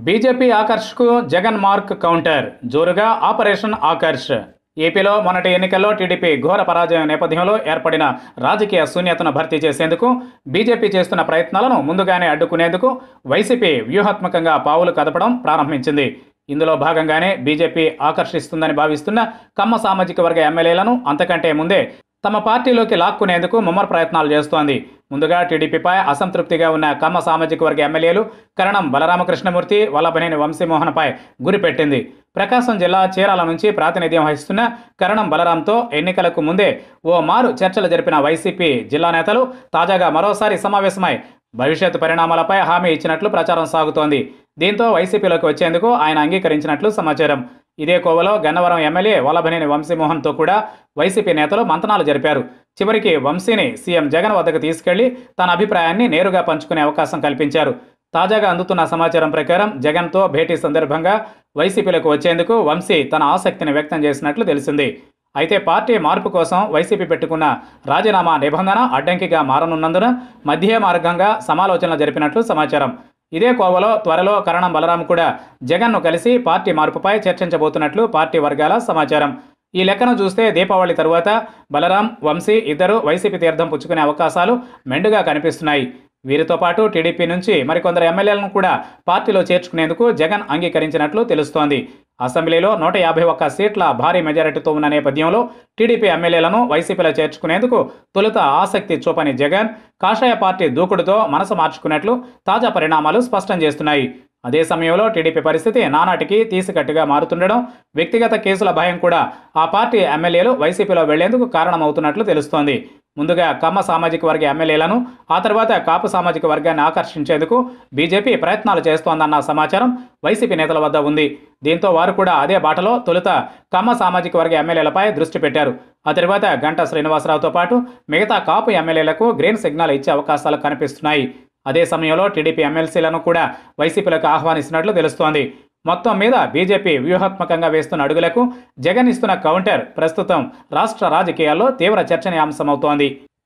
BJP ఆకర్ష్కు Jagan mark counter జోరుగా operation ఆకర్ష్. ఏపీలో మొన్నటి ఎన్నికల్లో టీడీపీ ఘోర పరాజయం నేపథ్యంలో ఏర్పడిన రాజకీయ శూన్యతను భర్తీ చేసేందుకు బీజేపీ చేస్తున్న ప్రయత్నాలను ముందుగానే అడ్డుకునేందుకు వైసీపీ వ్యూహాత్మకంగా పావులు కదపడం ప్రారంభించింది. ఇందులో భాగంగానే బీజేపీ ఆకర్షిస్తుందని భావిస్తున్న కమ్మ సామాజిక వర్గ ఎమ్మెల్యేలను అంతకంటే ముందే తమ పార్టీలోకి లాక్కునేందుకు ముమ్మర ప్రయత్నాలు చేస్తోంది. ముందుగా టీడీపీపై అసంతృప్తిగా ఉన్న కమ్మ సామాజిక వర్గ ఎమ్మెల్యేలు కరణం బలరామకృష్ణమూర్తి, వల్లభనేని వంశీమోహన్పై గురిపెట్టింది. ప్రకాశం జిల్లా చీరాల నుంచి ప్రాతినిధ్యం వహిస్తున్న కరణం బలరాంతో ఎన్నికలకు ముందే ఓ మారు చర్చలు జరిపిన వైసీపీ జిల్లా నేతలు తాజాగా మరోసారి సమావేశమై భవిష్యత్తు పరిణామాలపై హామీ ఇచ్చినట్లు ప్రచారం సాగుతోంది. దీంతో వైసీపీలోకి వచ్చేందుకు ఆయన అంగీకరించినట్లు సమాచారం. ఇదే కోవలో గన్నవరం ఎమ్మెల్యే వల్లభనేని వంశీమోహన్తో కూడా వైసీపీ నేతలు మంతనాలు జరిపారు. చివరికి వంశీని సీఎం జగన్ వద్దకు తీసుకెళ్లి తన అభిప్రాయాన్ని నేరుగా పంచుకునే అవకాశం కల్పించారు. తాజాగా అందుతున్న సమాచారం ప్రకారం జగన్తో భేటీ సందర్భంగా వైసీపీలోకి వచ్చేందుకు వంశీ తన ఆసక్తిని వ్యక్తం చేసినట్లు తెలిసింది. అయితే పార్టీ మార్పు కోసం వైసీపీ పెట్టుకున్న రాజీనామా నిబంధన అడ్డంకిగా మారనున్నందున మధ్య మార్గంగా సమాలోచనలు జరిపినట్లు సమాచారం. ఇదే కోవలో త్వరలో కరణం బలరాం కూడా జగన్ను కలిసి పార్టీ మార్పుపై చర్చించబోతున్నట్లు పార్టీ వర్గాల సమాచారం. ఈ లెక్కను చూస్తే దీపావళి తరువాత బలరాం, వంశీ ఇద్దరు వైసీపీ తీర్థం పుచ్చుకునే అవకాశాలు మెండుగా కనిపిస్తున్నాయి. వీరితో పాటు టీడీపీ నుంచి మరికొందరు ఎమ్మెల్యేలను కూడా పార్టీలో చేర్చుకునేందుకు జగన్ అంగీకరించినట్లు తెలుస్తోంది. అసెంబ్లీలో 151 సీట్ల భారీ మెజారిటీతో ఉన్న నేపథ్యంలో టీడీపీ ఎమ్మెల్యేలను వైసీపీలో చేర్చుకునేందుకు తొలుత ఆసక్తి చూపని జగన్ కాషాయ పార్టీ దూకుడుతో మనసు మార్చుకున్నట్లు తాజా పరిణామాలు స్పష్టం చేస్తున్నాయి. అదే సమయంలో టీడీపీ పరిస్థితి నానాటికి తీసికట్టుగా మారుతుండడం, వ్యక్తిగత కేసుల భయం కూడా ఆ పార్టీ ఎమ్మెల్యేలు వైసీపీలో వెళ్లేందుకు కారణమవుతున్నట్లు తెలుస్తోంది. ముందుగా కమ్మ సామాజిక వర్గ ఎమ్మెల్యేలను, ఆ తర్వాత కాపు సామాజిక వర్గాన్ని ఆకర్షించేందుకు బీజేపీ ప్రయత్నాలు చేస్తోందన్న సమాచారం వైసీపీ నేతల వద్ద ఉంది. దీంతో వారు కూడా అదే బాటలో తొలుత కమ్మ సామాజిక వర్గ ఎమ్మెల్యేలపై దృష్టి పెట్టారు. ఆ తర్వాత గంటా శ్రీనివాసరావుతో పాటు మిగతా కాపు ఎమ్మెల్యేలకు గ్రీన్ సిగ్నల్ ఇచ్చే అవకాశాలు కనిపిస్తున్నాయి. అదే సమయంలో టీడీపీ ఎమ్మెల్సీలను కూడా వైసీపీలకు ఆహ్వానిస్తున్నట్లు తెలుస్తోంది. మొత్తం మీద బీజేపీ వ్యూహాత్మకంగా వేస్తున్న అడుగులకు జగన్ ఇస్తున్న కౌంటర్ ప్రస్తుతం రాష్ట్ర రాజకీయాల్లో తీవ్ర చర్చనీయాంశమవుతోంది.